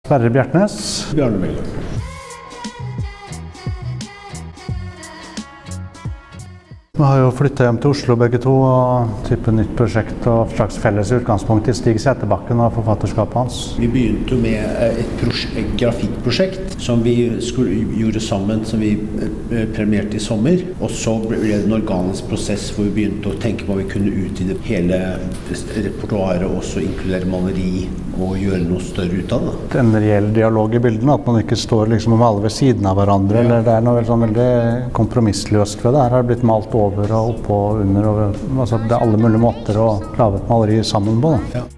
Sverre Bjertnæs. Bjarne Melgaard. Vi har jo flyttet hjem til Oslo begge to, og type nytt prosjekt og slags felles utgangspunkt i Stig Sæterbakken og forfatterskapet hans. Vi begynte med et grafikkprosjekt som vi gjorde sammen, som vi premierte i sommer. Og så ble det en organisk prosess hvor vi begynte å tenke på hva vi kunne utvide hele repertoaret, også inkludere maleri og gjøre noe større ut av det. En reell dialog i bildene, at man ikke står liksom og maler ved siden av hverandre, eller det er noe veldig kompromissløst ved det. Her har det blitt malt over og oppå og under, altså det er alle mulige måter å lage et maleri sammen på. Ja.